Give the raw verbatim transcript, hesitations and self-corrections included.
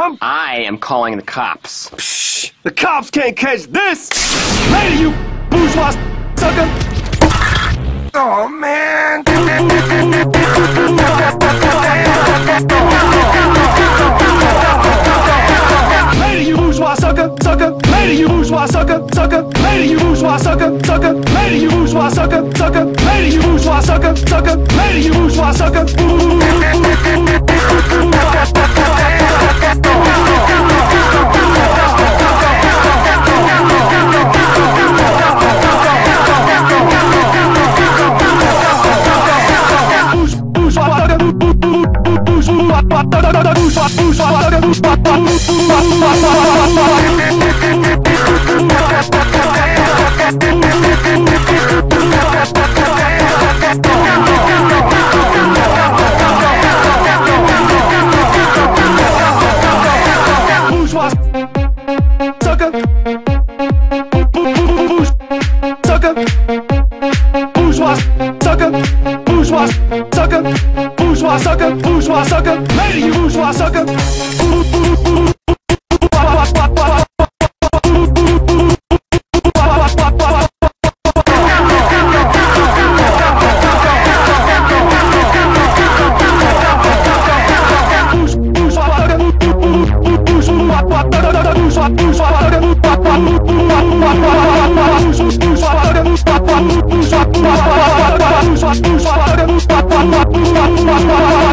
dumb? I am calling the cops. Psh, the cops can't catch this! Later, you bourgeois sucker! Oh, man! Later, you bourgeois sucker, sucker! Later, you bourgeois sucker, sucker! Later, you bourgeois sucker, sucker! Later, you bourgeois sucker, sucker! Later, you bourgeois sucker, sucker! Later, you bourgeois sucker! Bourgeois sucker, bourgeois sucker, lady, you bourgeois sucker. Bourgeois